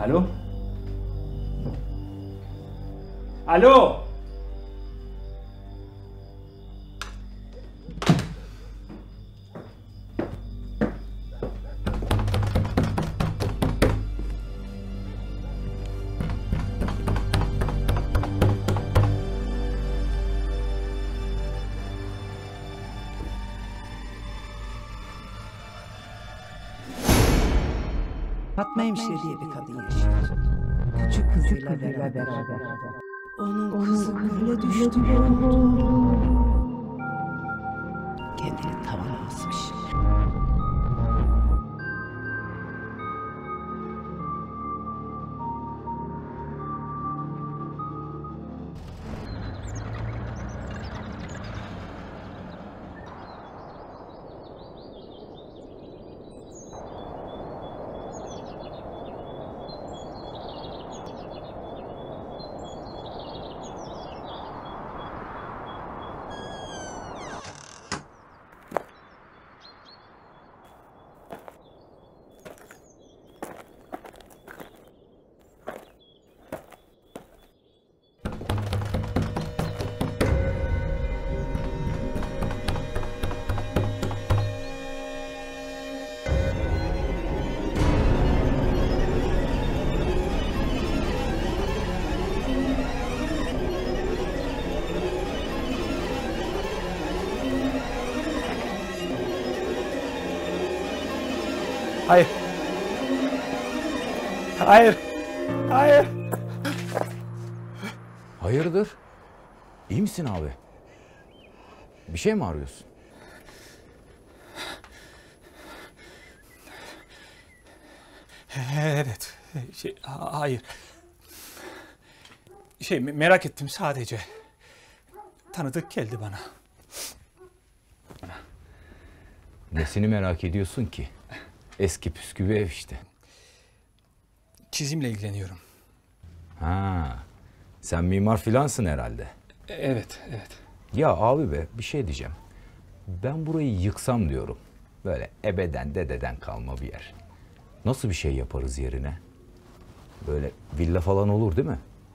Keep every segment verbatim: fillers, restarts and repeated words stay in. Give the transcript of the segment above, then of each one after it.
Alo? Alo? Fatma Hemşire diye bir kadın yaşıyor. Küçük kızıyla beraber. Onun kızı böyle düştü. Kendini tavana asmış. Hayır. Hayır. Hayır. Hayırdır? İyi misin abi? Bir şey mi arıyorsun? Evet. Şey, hayır. Şey merak ettim sadece. Tanıdık geldi bana. Nesini merak ediyorsun ki? Eski püskü bir ev işte. Çizimle ilgileniyorum. Ha, sen mimar filansın herhalde. Evet, evet. Ya abi be, bir şey diyeceğim. Ben burayı yıksam diyorum. Böyle ebeden dededen kalma bir yer. Nasıl bir şey yaparız yerine? Böyle villa falan olur değil mi?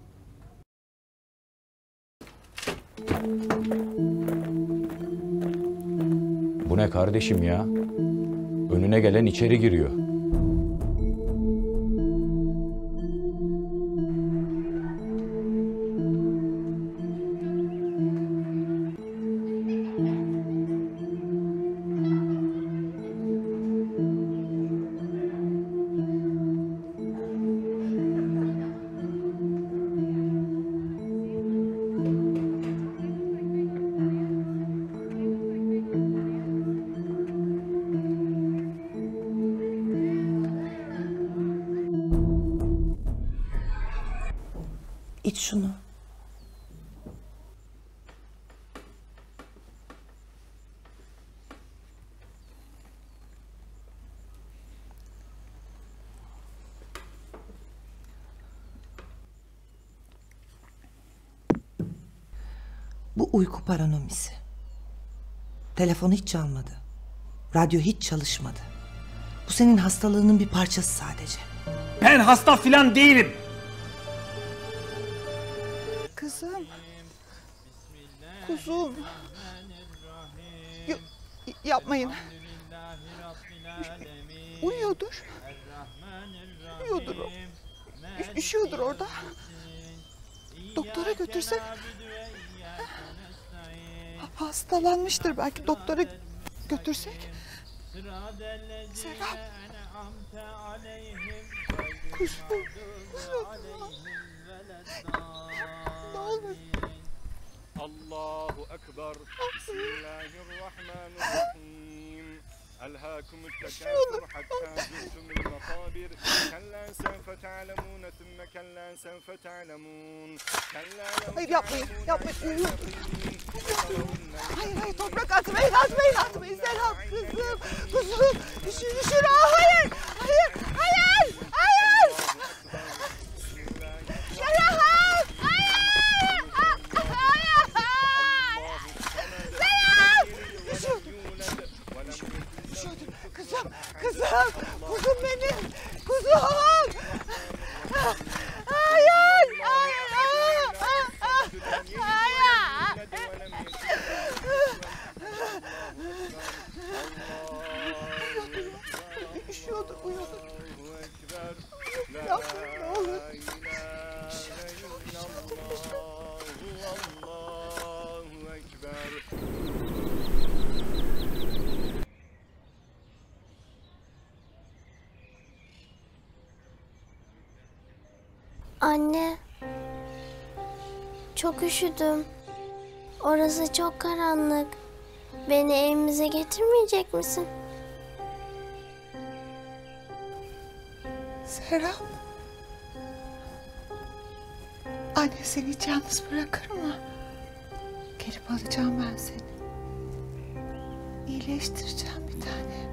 Bu ne kardeşim ya? Önüne gelen içeri giriyor. İç şunu. Bu uyku paranomisi. Telefonu hiç çalmadı. Radyo hiç çalışmadı. Bu senin hastalığının bir parçası sadece. Ben hasta filan değilim. Kızım. Kuzum. Yok, yapmayın. Uyuyordur. Uyuyordur o. Üş- Üşüyordur orada. Doktora götürsek. Hastalanmıştır belki, doktora götürsek. Serap. Kuzum. Ne olur. Allahu Ekber. Bismillahirrahmanirrahim. ألهاكم التكاثر حتى زرتم المقابر كلا سوف تعلمون ثم كلا سوف تعلمون كلا لو Hayır yapmayın, yapmayın. Hayır hayır, toprak atmayın, atmayın, atmayın. Serap kızım, kuzum. Üşür, üşür. Aa, hayır, hayır, hayır, hayır. Serap, hayır, hayır. Serap, üşürdüm. Üşürdüm. Kızım, kızım, kuzum benim, kuzum. Anne. Çok üşüdüm. Orası çok karanlık. Beni evimize getirmeyecek misin? Serap. Anne seni hiç yalnız bırakır mı? Gelip alacağım ben seni. İyileştireceğim bir tane.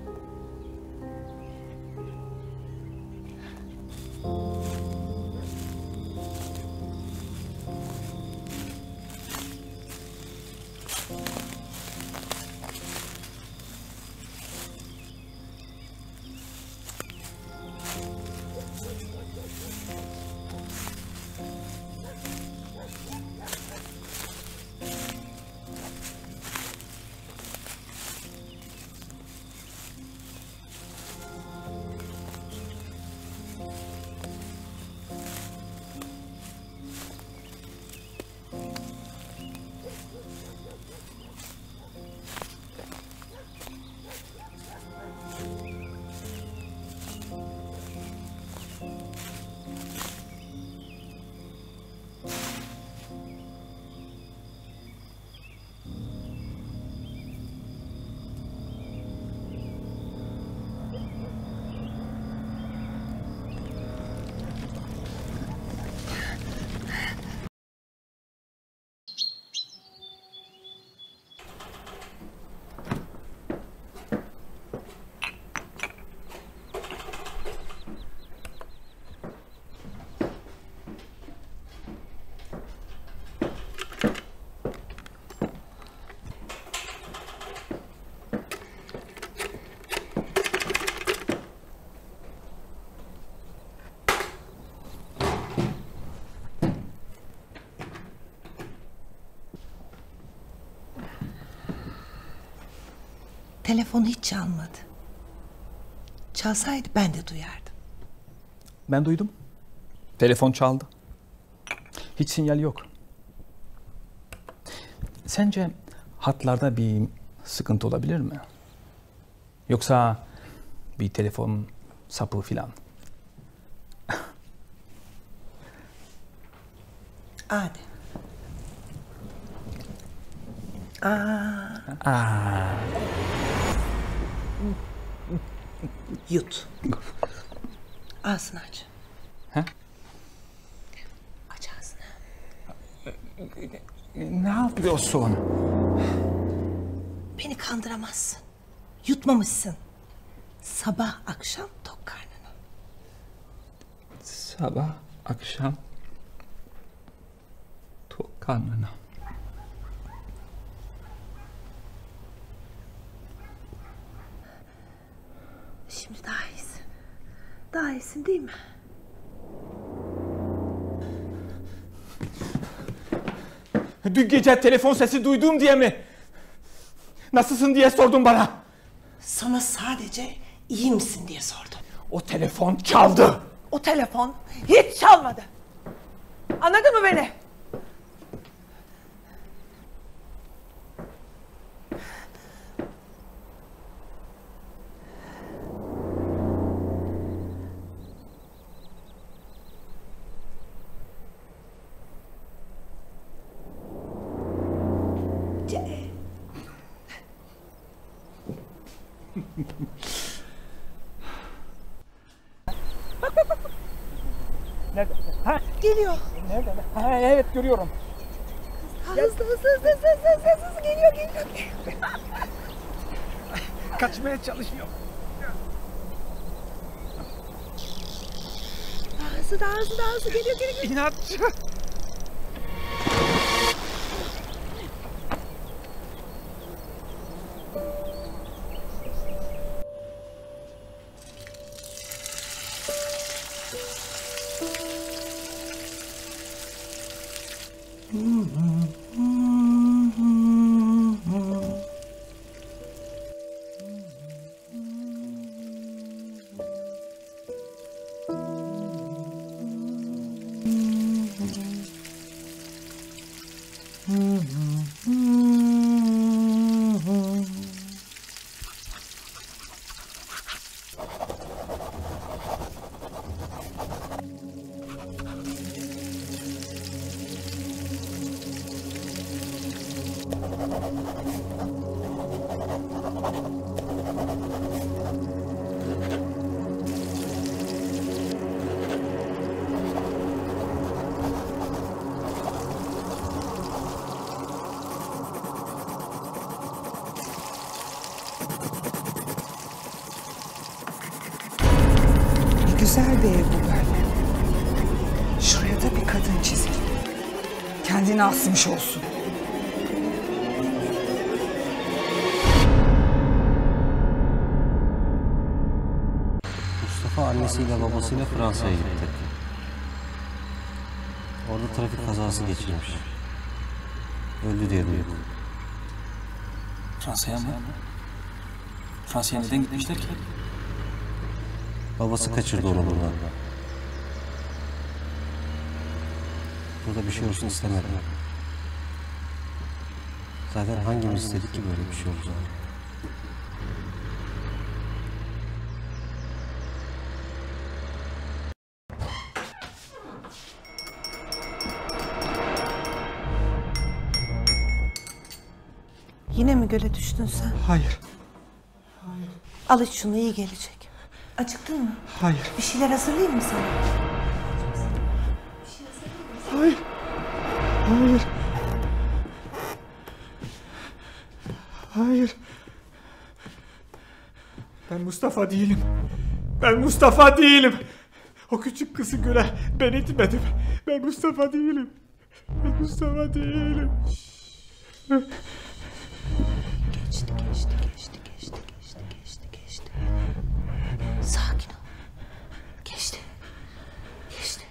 Telefonu hiç çalmadı. Çalsaydı ben de duyardım. Ben duydum. Telefon çaldı. Hiç sinyal yok. Sence hatlarda bir sıkıntı olabilir mi? Yoksa bir telefon sapı filan? Hadi. Aa. Aa. Yut. Ağzını aç. He? Aç ağzını. Ne yapıyorsun? Beni kandıramazsın. Yutmamışsın. Sabah akşam tok karnına. Sabah akşam tok karnına. Şimdi daha iyisin. Daha iyisin değil mi? Dün gece telefon sesi duydum diye mi? Nasılsın diye sordun bana. Sana sadece iyi misin diye sordum. O telefon çaldı. O telefon hiç çalmadı. Anladın mı beni? Nerede? Ha, Geliyor. nerede? Ha, evet görüyorum. Hızlı hızlı hızlı hızlı hızlı hızlı hızlı geliyor geliyor. Kaçmaya çalışıyor. Daha hızlı daha hızlı daha hızlı geliyor geliyor. İnatçı. Hmm. Güzel bir ev bu böyle. Şuraya da bir kadın çizelim. Kendini asmış olsun. Mustafa annesiyle babasıyla Fransa'ya gitti. Orada trafik kazası geçirmiş. Öldü diye duydum. Fransa'ya mı? Fransa'ya neden gitmişler ki? Babası kaçırdı onu buradan. Burada bir şey olsun istemedim. Zaten hangimiz istedik ki böyle bir şey olacağını? Yine mi göle düştün sen? Hayır. Al iç şunu, iyi gelecek. Acıktın mı? Hayır. Bir şeyler hazırlayayım mı sana? Hayır. Hayır. Hayır. Ben Mustafa değilim. Ben Mustafa değilim. O küçük kızı göre ben itmedim. Ben Mustafa değilim. Ben Mustafa değilim. Geçti, geçti, geçti, geçti, geçti, geçti, geçti. Sakin ol. Geçti. Geçti.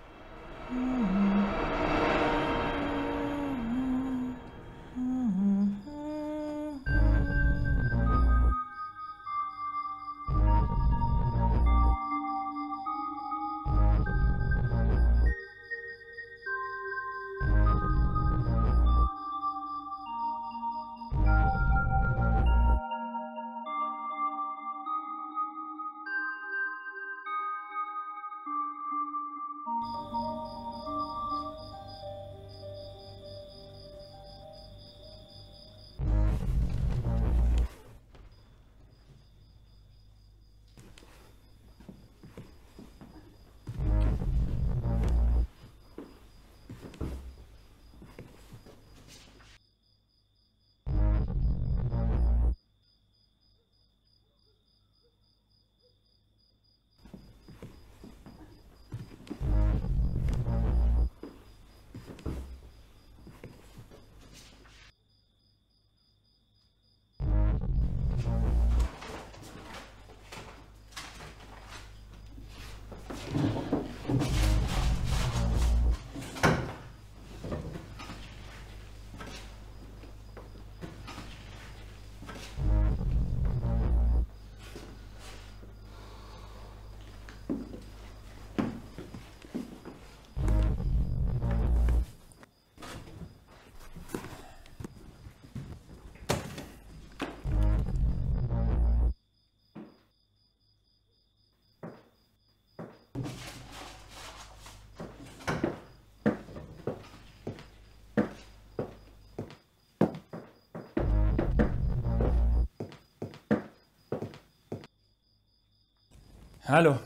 Alo.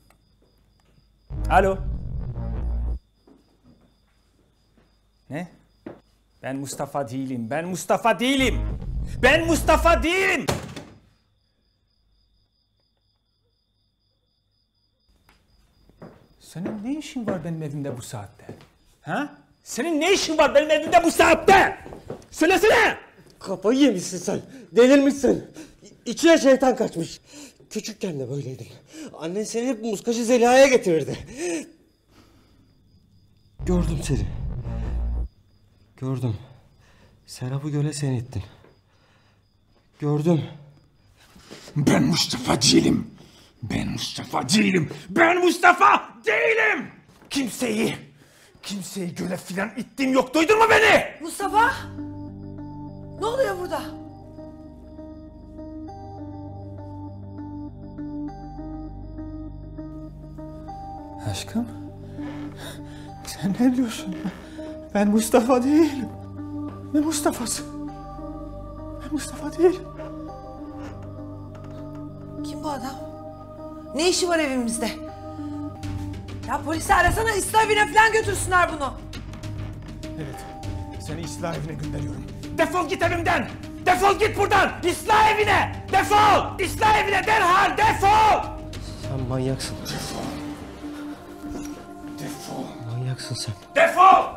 Alo. Ne? Ben Mustafa değilim. Ben Mustafa değilim. Ben Mustafa değilim. Senin ne işin var benim evimde bu saatte? Ha? Senin ne işin var benim evimde bu saatte? Söylesene! Kafayı yemişsin sen. Delirmişsin. İçine şeytan kaçmış. Küçükken de böyleydin. Annen seni hep muskacı Zeliha'ya getirirdi. Gördüm seni. Gördüm. Serap'ı göle sen ittin. Gördüm. Ben Mustafa değilim. Ben Mustafa değilim. Ben Mustafa değilim. Kimseyi, kimseyi göle filan ittiğim yok. Duydun mu beni? Mustafa! Ne oluyor burada? Aşkım, sen ne biliyorsun? Ben Mustafa değilim. Ne Mustafa'sı? Ben Mustafa değilim. Kim bu adam? Ne işi var evimizde? Ya polisi arasana, ıslah evine falan götürsünler bunu. Evet, seni ıslah evine gönderiyorum. Defol git evimden! Defol git buradan! İslah evine! Defol! İslah evine derhal defol! Sen manyaksın. Defol! Defol! Manyaksın sen. Defol!